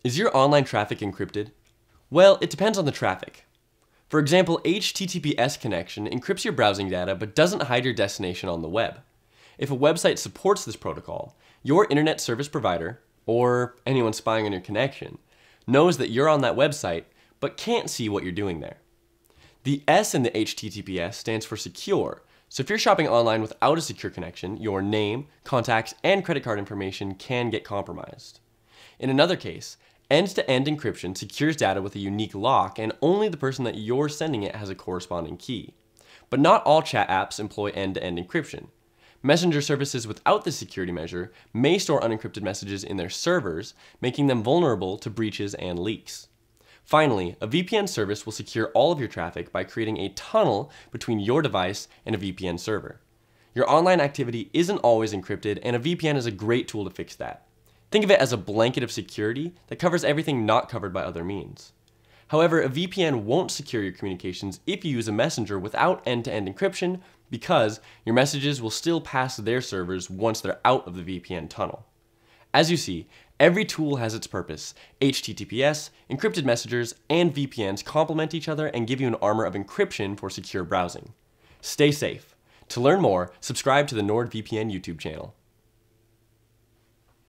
Is your online traffic encrypted? Well, it depends on the traffic. For example, HTTPS connection encrypts your browsing data but doesn't hide your destination on the web. If a website supports this protocol, your internet service provider, or anyone spying on your connection, knows that you're on that website but can't see what you're doing there. The S in the HTTPS stands for secure, so if you're shopping online without a secure connection, your name, contacts, and credit card information can get compromised. In another case, end-to-end encryption secures data with a unique lock, and only the person that you're sending it has a corresponding key. But not all chat apps employ end-to-end encryption. Messenger services without this security measure may store unencrypted messages in their servers, making them vulnerable to breaches and leaks. Finally, a VPN service will secure all of your traffic by creating a tunnel between your device and a VPN server. Your online activity isn't always encrypted, and a VPN is a great tool to fix that. Think of it as a blanket of security that covers everything not covered by other means. However, a VPN won't secure your communications if you use a messenger without end-to-end encryption, because your messages will still pass their servers once they're out of the VPN tunnel. As you see, every tool has its purpose. HTTPS, encrypted messengers, and VPNs complement each other and give you an armor of encryption for secure browsing. Stay safe. To learn more, subscribe to the NordVPN YouTube channel.